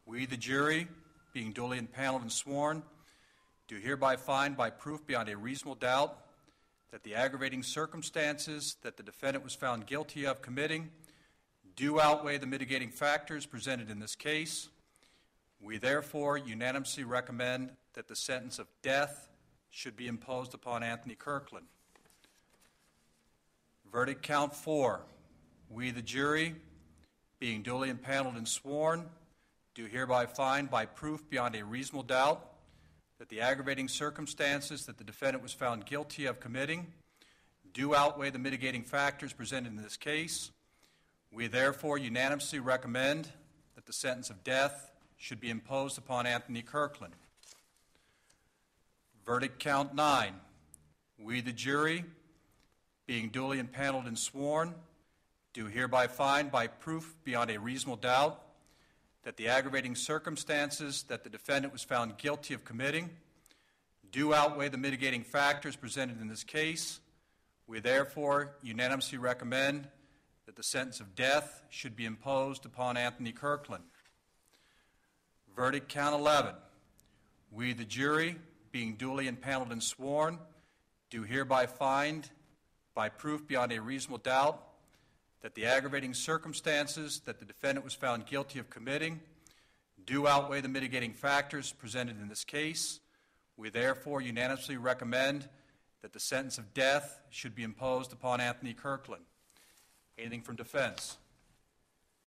We, the jury, being duly impaneled and sworn, do hereby find by proof beyond a reasonable doubt that the aggravating circumstances that the defendant was found guilty of committing do outweigh the mitigating factors presented in this case. We therefore unanimously recommend that the sentence of death should be imposed upon Anthony Kirkland. Verdict count 4. We, the jury, being duly impaneled and sworn, do hereby find by proof beyond a reasonable doubt that the aggravating circumstances that the defendant was found guilty of committing do outweigh the mitigating factors presented in this case. We therefore unanimously recommend that the sentence of death should be imposed upon Anthony Kirkland. Verdict count 9. We, the jury, being duly impaneled and sworn, do hereby find by proof beyond a reasonable doubt that the aggravating circumstances that the defendant was found guilty of committing do outweigh the mitigating factors presented in this case. We therefore unanimously recommend that the sentence of death should be imposed upon Anthony Kirkland. Verdict count 11. We, the jury, being duly impaneled and sworn, do hereby find by proof beyond a reasonable doubt that the aggravating circumstances that the defendant was found guilty of committing do outweigh the mitigating factors presented in this case. We therefore unanimously recommend that the sentence of death should be imposed upon Anthony Kirkland. Anything from defense?